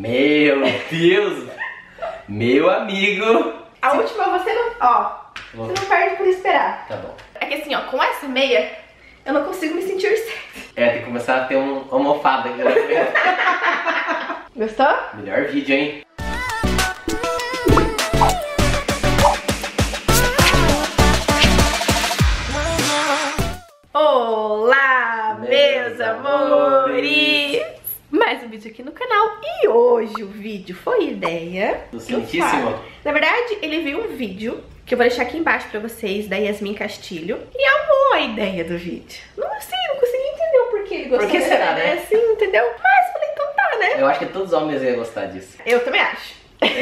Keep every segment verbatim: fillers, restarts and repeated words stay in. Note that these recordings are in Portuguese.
Meu Deus! Meu amigo! A última você não... Ó, Vou... você não perde por esperar. Tá bom. É que assim, ó, com essa meia, eu não consigo me sentir sexy. É, tem que começar a ter um almofada aqui na frente. Gostou? Melhor vídeo, hein? Olá, meus amores! Mais um vídeo aqui no canal. E hoje o vídeo foi ideia do Santíssimo. Na verdade, ele viu um vídeo que eu vou deixar aqui embaixo pra vocês, da Yasmin Castilho, e amou a ideia do vídeo. Não sei, não consegui entender o porquê ele gostou. Por que será, né? né? Assim, entendeu? Mas falei, então tá, né? Eu acho que todos os homens iam gostar disso. Eu também acho.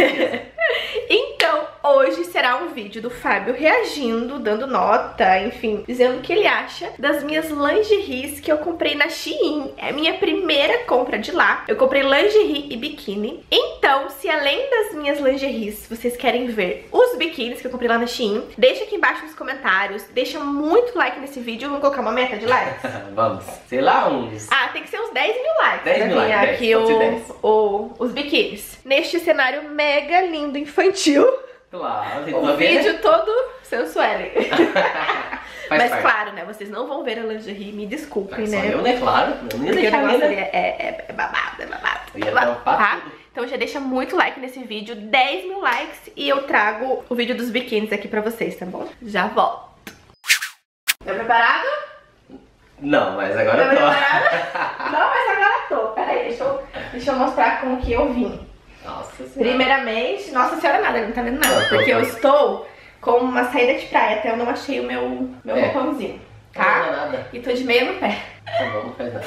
Então, hoje será um vídeo do Fábio reagindo, dando nota, enfim, dizendo o que ele acha das minhas lingeries que eu comprei na Shein. É a minha primeira compra de lá. Eu comprei lingerie e biquíni. Então, se além das minhas lingeries vocês querem ver os biquínis que eu comprei lá na Shein, deixa aqui embaixo nos comentários, deixa muito like nesse vídeo. Vamos colocar uma meta de likes? Vamos, sei lá, uns... Ah, tem que ser uns dez mil likes. dez mil likes, aqui dez, o, dez. o, os biquínis. Neste cenário mega lindo, infantil. Claro, tem O vídeo todo sensual. Mas parte. claro, né? Vocês não vão ver a lingerie, me desculpem, Só né? eu, né? Claro. Eu nem Porque o deixava negócio ali ainda. é, é, é babado, é babado. Eu ia é babado, tampar tá? tudo. Então já deixa muito like nesse vídeo, dez mil likes, e eu trago o vídeo dos biquínis aqui pra vocês, tá bom? Já volto. Tá preparado? Não, mas agora Tá eu tô. preparado? Não, mas agora eu tô. Peraí, deixa eu, deixa eu mostrar como que eu vim. Nossa senhora. Primeiramente, nossa senhora nada, ele não tá vendo nada, Não, tô, porque tô. eu estou com uma saída de praia, até eu não achei o meu, meu É. roupãozinho, Não tá? dá nada. E tô de meia no pé. Tá bom, não faz nada.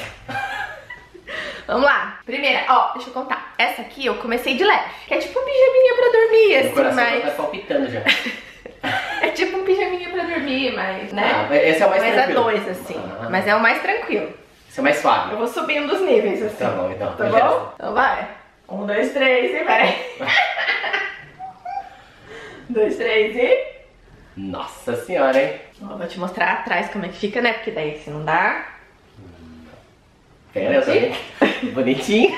Vamos lá. Primeira, ó, deixa eu contar. Essa aqui eu comecei de leve, que é tipo um pijaminha pra dormir, Meu assim, coração mas... tá palpitando já. É tipo um pijaminha pra dormir, mas, né? Ah, esse é o mais mas tranquilo. é dois, assim, Ah. mas é o mais tranquilo. Esse é o mais suave. Eu vou subindo os níveis, assim. Tá bom, então. Tá beleza. bom? Então vai. Um, dois, três e vai. Dois, três e... Nossa senhora, hein? Ó, vou te mostrar atrás como é que fica, né? Porque daí se não dá... Pera, eu tô aqui. Bonitinho.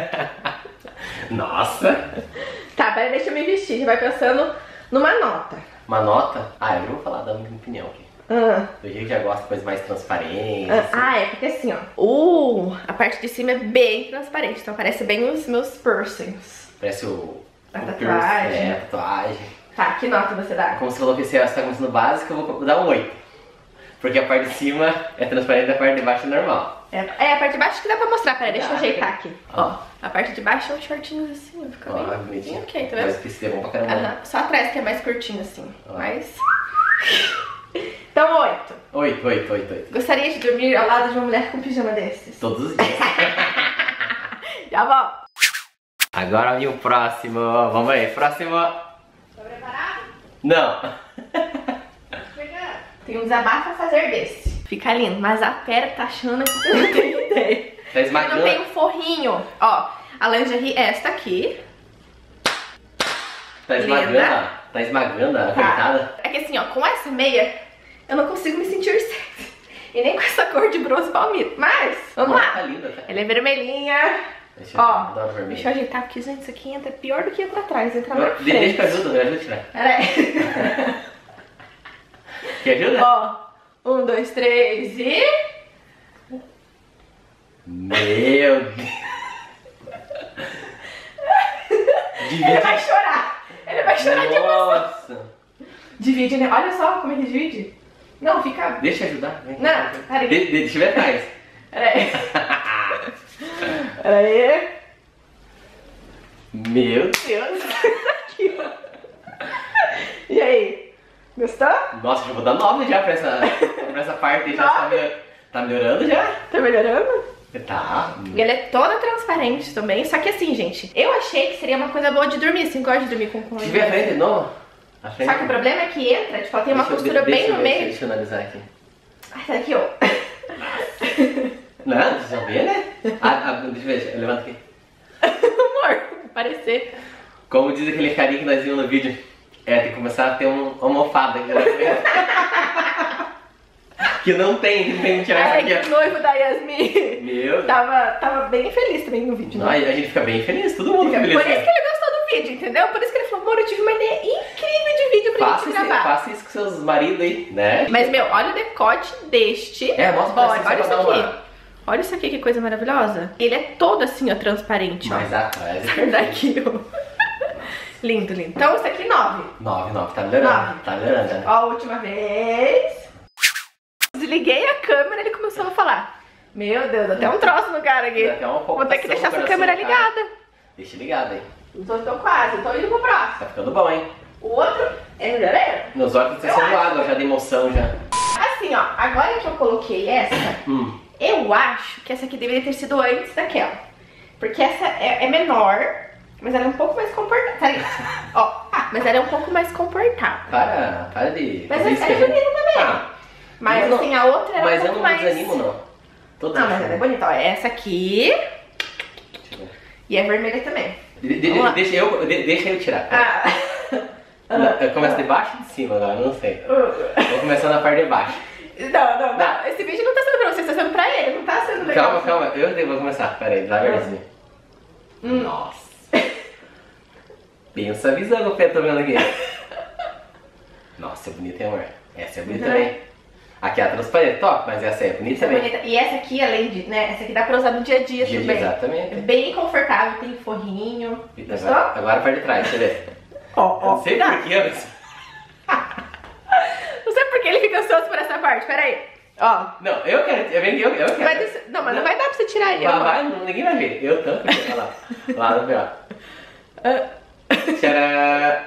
Nossa. Tá, peraí, deixa eu me vestir. Já vai pensando numa nota. Uma nota? Ah, eu vou falar da minha opinião aqui. Ah, Do jeito que já gosta de coisa mais transparente. ah, assim. ah, é porque assim, ó. Uh, a parte de cima é bem transparente. Então aparece bem os meus piercings. Parece o... A o tatuagem. piercing, É, a tatuagem. Tá, que nota você dá? Como você falou que você está começando básico, eu vou dar um oito. Porque a parte de cima é transparente e a parte de baixo é normal. É, é a parte de baixo que dá pra mostrar. Peraí, deixa eu Dá, ajeitar né? aqui. Ah. Ó, a parte de baixo é um shortinho assim, fica Ó, bem bonitinho. ok, tá Mas vendo? que esse é bom pra caramba. Aham, só atrás que é mais curtinho assim, Ah. mas... Então, oito. Oito, oito, oito, oito. Gostaria de dormir ao lado de uma mulher com pijama desses? Todos os dias. Já volto. Agora vem o próximo. Vamos aí, próximo. Tá preparado? Não. Tem um desabafo a fazer desse. Fica lindo, mas a pera tá achando que você não tem ideia. Tá Mas esmagando. não tem um forrinho. Ó, a lingerie é esta aqui. Tá esmagando, Linda. ó. Tá esmagando a Tá. coitada. É que assim, ó, com essa meia, eu não consigo me sentir sexy. E nem com essa cor de bronze palmito. Mas, vamos Não, lá. Tá linda, tá? Ela é vermelhinha. Deixa eu Ó, dar uma vermelha. deixa eu ajeitar porque, gente, isso aqui entra pior do que entra atrás. Entra na De- Deixa frente. que eu ajudo, me ajuda a tirar. Peraí. Quer ajuda? Ó, um, dois, três e... Meu Deus. Ele Divide. vai chorar. Ele vai chorar de emoção. Nossa. Divide, né? Olha só como é que divide. Não, fica... Deixa eu ajudar. Vem, Não, vem, vem. peraí. De, de, deixa eu ver atrás. Peraí. Peraí. Meu Deus. Aqui, ó. E aí? Gostou? Nossa, já vou dar nove já pra essa, pra essa parte. Já tá, Nove? melhor, tá melhorando já? Tá melhorando? Tá. E ela é toda transparente também. Só que assim, gente, eu achei que seria uma coisa boa de dormir. Assim, gosta de dormir com com Deixa eu ver a frente de novo. A frente. Só que o problema é que entra, tipo, ela tem uma Deixa eu- costura deixa bem eu no ver, meio. Deixa eu analisar aqui. Ai, tá aqui, ó. Não, deixa eu ver, né? Ah, ah, deixa eu ver, deixa eu- levanta aqui. Amor, parecer. Como diz aquele carinha que nós vimos no vídeo, é, tem que começar a ter um almofada aqui na frente. Que não tem, não tem que tirar Ai, isso aqui. que noivo da Yasmin. Meu Deus. Tava, tava bem feliz também no vídeo, né? Ai, a gente fica bem feliz, todo mundo fica Por feliz. isso que ele gostou do vídeo, entendeu? Por isso que ele falou, amor, eu tive uma ideia incrível de vídeo pra Faça gente isso, gravar. faça isso com seus maridos aí, né? Mas, meu, olha o decote deste. É, mostra pra Olha, vocês, olha só isso pra dar aqui. uma- Olha isso aqui, que coisa maravilhosa. Ele é todo assim, ó, transparente, ó. Mas atrás é Sai daqui, ó. Lindo, lindo. Então, isso aqui, nove. nove, nove, tá melhorando. Nove. Tá melhorando, né? Ó, a última vez. Desliguei a câmera e ele começou a falar. Meu Deus, até um troço no cara aqui. Dá até uma Vou ter que palpitação deixar no essa coração câmera do cara. ligada. Deixa ligado aí. Tô, tô quase, tô indo pro próximo. Tá ficando bom, hein? O outro é melhoreiro. Meus olhos estão sendo água já de emoção já. Assim, ó, agora que eu coloquei essa, Hum. eu acho que essa aqui deveria ter sido antes daquela. Porque essa é, é menor, mas ela é um pouco mais comportável. Peraí. Ó, mas ela é um pouco mais comportável. Para, para de... Mas fazer essa isso é que a gente- bonita também. Ah, Mas eu não- assim, a outra era mas um eu pouco não mais... me desanimo, não. Todos Não, mas acham. ela é bonita. Ó, essa aqui Deixa eu ver. e é vermelha também. De- de- Vamos lá. deixa, eu, de- deixa eu tirar. Ah. Não, eu começo de baixo ou de cima agora, não sei. Vou começar na parte de baixo. Não, não, não. Esse vídeo não tá sendo pra você, tá sendo pra ele. Não tá sendo legal. Calma, calma, eu vou começar. Pera aí, devagarzinho. Hum. Nossa. Pensa a visão que eu tô vendo aqui. Nossa, é bonita, hein, amor? Essa é bonita Também. também. Aqui é a transparente, top, mas essa é bonita Essa é também. bonita. E essa aqui, além de, né, essa aqui dá pra usar no dia a dia Dia- também. É Exatamente. bem confortável, tem forrinho. Gostou? Agora, agora a parte de trás, deixa eu ver. Ó, Eu não sei dá. porquê, mas... Não sei por que ele fica ansioso por essa parte, peraí. Ó. Não, eu quero, eu, eu, eu quero. Vai descer- Não, mas não vai dar pra você tirar aí. Vai, ó. vai, não- ninguém vai ver. Eu tampo aqui, olha lá. Lá no meu. Tcharam!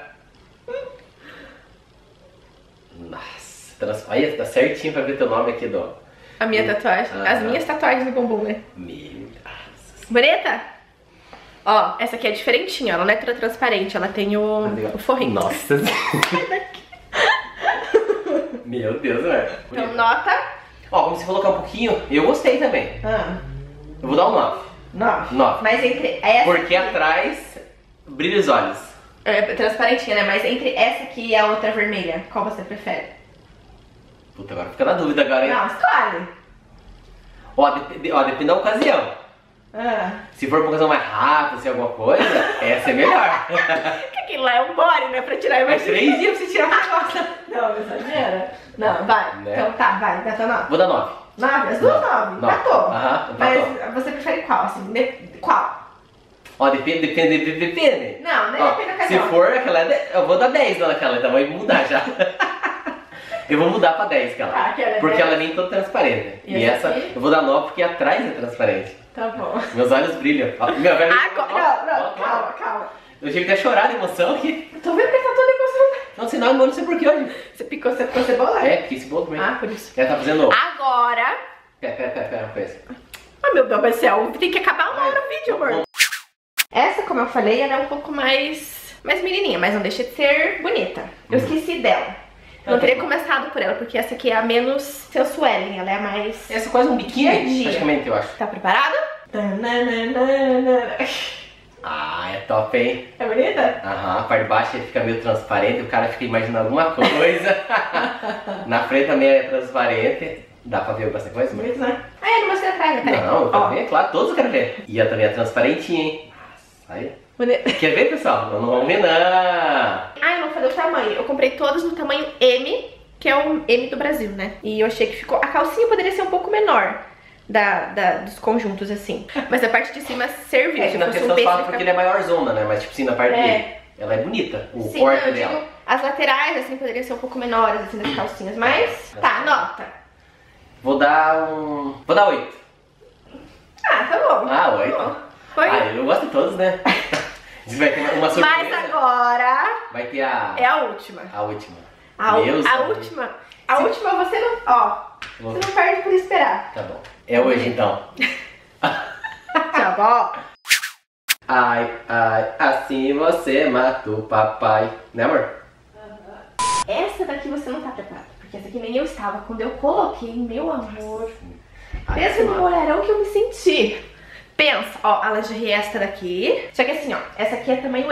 Nossa, trans... olha, tá certinho pra ver teu nome aqui, do. A minha tatuagem. Ah. As minhas tatuagens no bumbum, né? Meu Deus. Bonita? Ó, essa aqui é diferentinha, ela não é toda transparente, ela tem o, o forrinho. Nossa. Meu Deus, velho. Então, nota. Ó, como você colocar um pouquinho, eu gostei também. Ah, Eu vou dar um nove. nove. nove. Mas entre essa Porque aqui, atrás brilha os olhos. é transparentinha, né? Mas entre essa aqui e a outra vermelha, qual você prefere? Puta, agora fica na dúvida agora, hein? Não, escolhe. Ó, dep- ó, depende da ocasião. Ah. Se for uma ocasião mais rápida, se alguma coisa, essa é melhor. Que aquilo lá é um body, né? Pra tirar a É imagem. três dias pra você tirar a foto. Não, exagera. Não, vai. Né? Então tá, vai, gata nove. Vou dar nove. Nove? As duas Nove. nove. Nove. Empatou. Aham, empatou. Mas você prefere qual, assim? De- Qual? Ó, depende, depende, depende, depende. Não, nem Ó, depende da se ocasião. for aquela, de- eu vou dar dez naquela, então vai mudar já. Eu vou mudar pra dez aquela. Tá, aquela é porque dez. ela nem toda transparente. E E, essa essa aqui? eu vou dar nove porque atrás é transparente. Tá bom. Meus olhos brilham. Ó, meu, vai- Agora, ó, não, ó, não, ó, calma, calma. Eu tive até chorar de emoção aqui. Eu tô vendo que ele tá todo emocionado. Não sei não, não sei porquê hoje. Você picou, você ficou cebola? É, porque esse bolo também. Ah, por isso. Ela tá fazendo. Agora... Pera, pera, pera, pera, foi esse. Ah, meu Deus do céu, tem que acabar uma Vai. hora o vídeo, amor. Essa, como eu falei, ela é um pouco mais... mais menininha, mas não deixa de ser bonita. Eu Hum. esqueci dela. Eu não teria começado por ela, porque essa aqui é a menos sensuellen, ela é a mais... Essa é quase um Dia a biquíni, dia. praticamente, eu acho. Tá preparado? Ah, é top, hein? É bonita? Aham, a parte de baixo ele fica meio transparente, o cara fica imaginando alguma coisa. Na frente também é transparente. Dá pra ver bastante coisa? Bonita, né? Ah, eu não mostrei atrás, né? Peraí. Não, eu quero Ó, ver, claro, todos eu quero ver. E ela também é transparentinha, hein? Nossa, aí. bonita. Quer ver, pessoal? Não vamos ver, não. Ah, eu não falei o tamanho. Eu comprei todas no tamanho M, que é o M do Brasil, né? E eu achei que ficou... A calcinha poderia ser um pouco menor da, da, dos conjuntos, assim. Mas a parte de cima serviu. É Se que na fosse questão um fala pêssego, porque ele é maior zona, né? Mas tipo assim, na parte É. dele, ela é bonita, o sim, corte não, eu dela. digo, as laterais, assim, poderiam ser um pouco menores, assim, das calcinhas. Mas, tá, nota. Vou dar um... Vou dar oito. Ah, tá bom. Ah, oito. Tá bom. Foi. Ah, eu gosto de todos, né? Isso vai ter uma surpresa. Mas agora Vai ter a... é a última. a última. A, Meu a Deus. última. A última você não... Ó, Vou- você não perde por esperar. Tá bom. É hoje, então. Tchau, ó. Ai, ai, assim você mata o papai. Né, amor? Essa daqui você não tá preparada. Porque essa aqui nem eu estava. Quando eu coloquei, meu amor. Ai, Pensa no mata. mulherão que eu me senti. Pensa, ó, a lingerie é esta daqui. Só que assim, ó, essa aqui é tamanho M.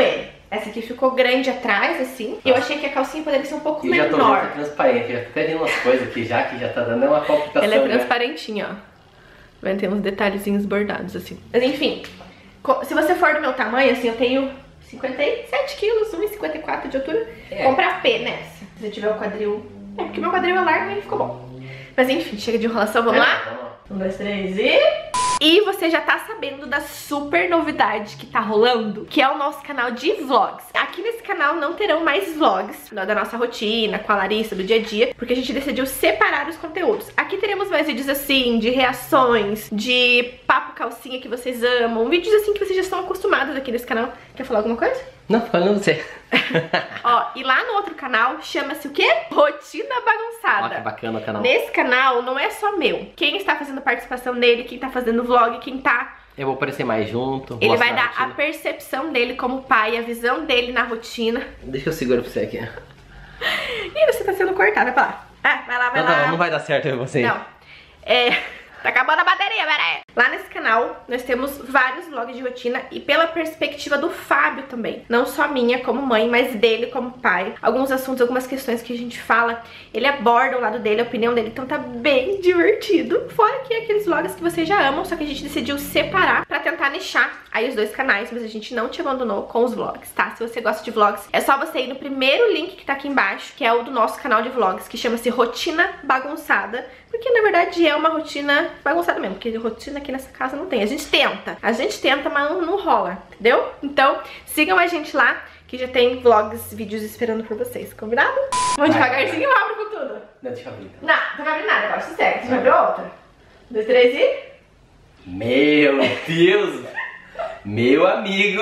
Essa aqui ficou grande atrás, assim. E eu achei que a calcinha poderia ser um pouco eu menor. Eu já tô vendo transparente, já tô até vendo umas coisas aqui já, que já tá dando uma complicação. Ela é né? transparentinha, ó. Vai ter uns detalhezinhos bordados, assim. Mas enfim, se você for do meu tamanho, assim, eu tenho cinquenta e sete quilos, um e cinquenta e quatro de altura. É. Compra P nessa. Se você tiver o quadril... É, porque meu quadril é largo e ele ficou bom. Mas enfim, chega de enrolação, vamos é, lá? Vamos lá. Um, dois, três e... E você já tá sabendo da super novidade que tá rolando, que é o nosso canal de vlogs. Aqui nesse canal não terão mais vlogs da nossa rotina, com a Larissa, do dia a dia, porque a gente decidiu separar os conteúdos. Aqui teremos mais vídeos assim, de reações, de papo calcinha que vocês amam, vídeos assim que vocês já estão acostumados aqui nesse canal. Quer falar alguma coisa? Não, falando você. Ó, e lá no outro canal chama-se o quê? Rotina Bagunçada. Ó, que bacana o canal. Nesse canal não é só meu. Quem está fazendo participação nele, quem tá fazendo vlog, quem tá... Eu vou aparecer mais junto. Ele vai dar rotina. a percepção dele como pai, a visão dele na rotina. Deixa eu segurar pra você aqui. Ih, você tá sendo cortada, vai pra lá. Ah, vai lá, vai Não, lá. não, não vai dar certo eu você. Não. É... Tá acabando a bateria, peraí. Lá nesse canal, nós temos vários vlogs de rotina e pela perspectiva do Fábio também. Não só minha como mãe, mas dele como pai. Alguns assuntos, algumas questões que a gente fala, ele aborda o lado dele, a opinião dele. Então tá bem divertido. Fora que aqueles vlogs que vocês já amam, só que a gente decidiu separar pra tentar nichar aí os dois canais. Mas a gente não te abandonou com os vlogs, tá? Se você gosta de vlogs, é só você ir no primeiro link que tá aqui embaixo, que é o do nosso canal de vlogs, que chama-se Rotina Bagunçada. Porque na verdade é uma rotina bagunçada mesmo, porque rotina aqui nessa casa não tem. A gente tenta, a gente tenta, mas não, não rola, entendeu? Então sigam a gente lá, que já tem vlogs, vídeos esperando por vocês, combinado? Vamos devagarzinho ou abro com tudo? Não, deixa eu abrir. Não, não vai abrir nada, agora sossega. Você vai abrir outra? Um, dois, três e... Meu Deus! Meu amigo!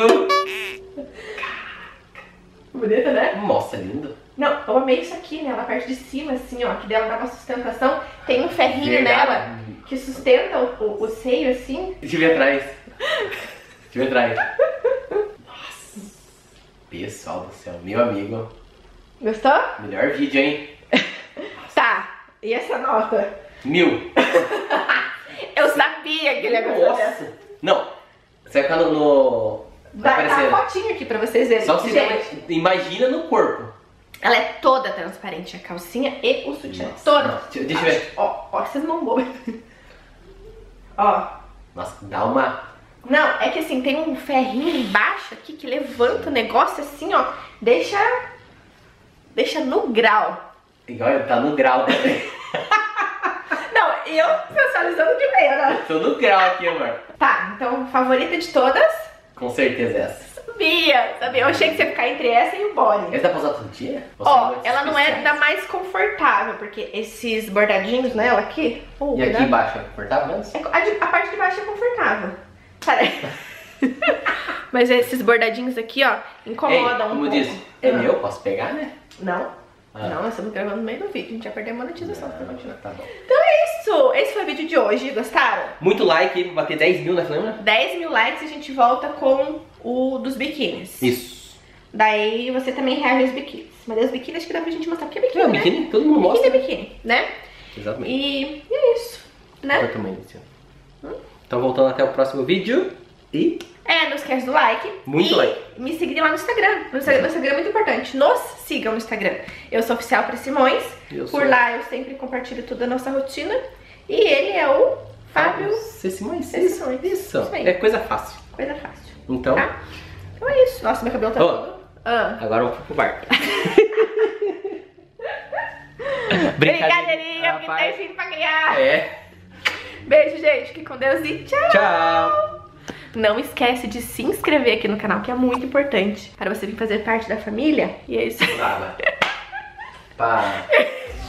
Bonita, né? Nossa, lindo. Não, eu amei isso aqui, né? Na parte de cima, assim, ó, que dela dá uma sustentação. Tem um ferrinho Verdade. nela que sustenta o, o, o seio, assim. Deixa eu ver atrás. Deixa eu ver atrás. Nossa. Pessoal do céu, meu amigo. Gostou? Melhor vídeo, hein? Tá, e essa nota? Mil. Eu sabia que ele ia gostar dessa. Nossa. Não. Você vai ficar no... no... Vai Vai tá aparecer. a fotinho aqui pra vocês verem. Só se Gente, imagina no corpo. ela é toda transparente, a calcinha e o sutiã. Nossa, Toda. nossa, deixa- deixa eu ver. Ó, ó, vocês não vão. Ó. Nossa, dá uma... Não, é que assim, tem um ferrinho embaixo aqui que levanta o negócio assim, ó. Deixa... Deixa no grau. Igual tá no grau também. Não, eu sensualizando de meia, né? Tô no grau aqui, amor. Tá, então, favorita de todas? Com certeza essa. Sabia, sabia. Eu achei que você ia ficar entre essa e o body. Essa dá pra usar todo dia? Ou são Ó, muito ela não é especiais? da mais confortável, porque esses bordadinhos nela aqui... Oh, E aqui cuidado. embaixo é confortável menos? É, a, de- a parte de baixo é confortável. Peraí. Mas esses bordadinhos aqui, ó, incomodam Ei, um como pouco. disse, é Ah. meu, posso pegar, né? Não. Ah. Não, nós estamos gravando no meio do vídeo. A gente vai perder a monetização se continuar. Tá bom. Então é isso. Esse foi o vídeo de hoje. Gostaram? Muito like aí pra bater dez mil, né, Flamengo? dez mil likes e a gente volta com o dos biquínis. Isso. Daí você também reage aos biquínis. Mas os biquínis acho que dá pra gente mostrar, porque é biquíni, É, o né? biquíni, todo mundo Biquíni mostra. é biquíni, né? Exatamente. E é isso, né? Qual é o tamanho desse? Então voltando até o próximo vídeo e... É, não esquece do like. Muito e like. me seguir lá no Instagram. No Instagram, no Instagram é muito importante. Nos sigam no Instagram. Eu sou Oficial Pri Simões. Eu Por sou- lá eu sempre compartilho tudo da nossa rotina. E ele é o Fábio. C. Simões. C. Isso. Simões. Isso. Isso aí. É coisa fácil. Coisa fácil. Então, Tá? Então é isso. Nossa, meu cabelo tá Ô. todo. Ah. agora vamos pro bar. Brincadeirinha, porque rapaz. tem filho pra criar. É. Beijo, gente. Fique com Deus e tchau. Tchau. Não esquece de se inscrever aqui no canal, que é muito importante para você vir fazer parte da família. E é isso. Para. Para.